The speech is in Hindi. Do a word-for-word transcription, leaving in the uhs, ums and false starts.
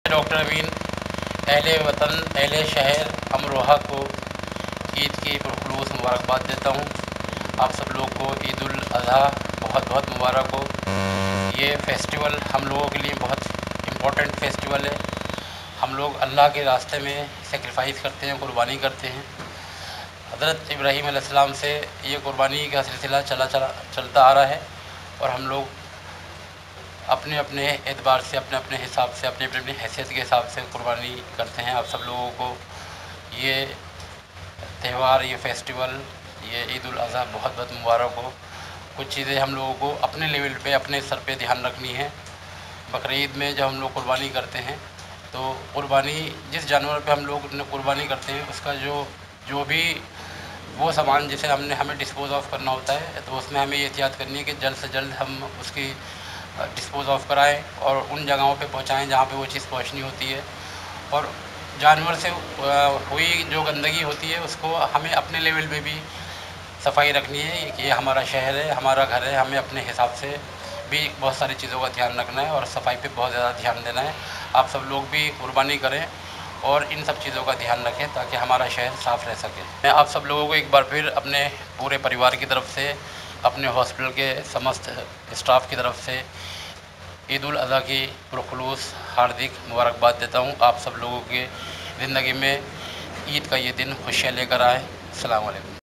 डॉक्टर अमीन अहले वतन अहले शहर अमरोहा को ईद की पुरखुलूस मुबारकबाद देता हूँ। आप सब लोग को ईद उल अज़हा बहुत बहुत मुबारक हो। ये फेस्टिवल हम लोगों के लिए बहुत इम्पोर्टेंट फेस्टिवल है। हम लोग अल्लाह के रास्ते में सेक्रीफाइस करते हैं, कुर्बानी करते हैं। हज़रत इब्राहीम अलैहिस्सलाम से ये कुर्बानी का सिलसिला चला चला चलता आ रहा है और हम लोग अपने अपने एतबार से, अपने अपने हिसाब से, अपने अपने हैसियत के हिसाब से कुर्बानी करते हैं। आप सब लोगों को ये त्यौहार, ये फेस्टिवल, ये ईद उल अज़हा बहुत बहुत मुबारक हो। कुछ चीज़ें हम लोगों को अपने लेवल पे, अपने सर पे ध्यान रखनी है। बकरीद में जब हम लोग कुर्बानी करते हैं तो कुर्बानी जिस जानवर पे हम लोग कुर्बानी करते हैं उसका जो जो भी वो सामान जिसे हमने हमें डिस्पोज़ ऑफ करना होता है, तो उसमें हमें ये एहतियात करनी है कि जल्द से जल्द हम उसकी डिस्पोज़ ऑफ कराएँ और उन जगहों पे पहुँचाएँ जहाँ पे वो चीज़ पहुँचनी होती है। और जानवर से हुई जो गंदगी होती है उसको हमें अपने लेवल पे भी सफाई रखनी है कि ये हमारा शहर है, हमारा घर है। हमें अपने हिसाब से भी बहुत सारी चीज़ों का ध्यान रखना है और सफाई पे बहुत ज़्यादा ध्यान देना है। आप सब लोग भी कुर्बानी करें और इन सब चीज़ों का ध्यान रखें ताकि हमारा शहर साफ़ रह सके। मैं आप सब लोगों को एक बार फिर अपने पूरे परिवार की तरफ से, अपने हॉस्पिटल के समस्त स्टाफ की तरफ से ईद उल अज़हा की पुरखुलूस हार्दिक मुबारकबाद देता हूँ। आप सब लोगों के ज़िंदगी में ईद का ये दिन खुशियाँ लेकर आए। अस्सलाम वालेकुम।